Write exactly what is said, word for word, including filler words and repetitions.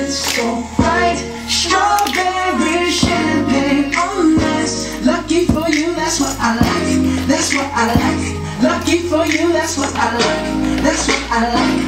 it's so bright. Strawberry champagne on ice. Lucky for you, that's what I like. That's what I like. Lucky for you, that's what I like. That's what I like.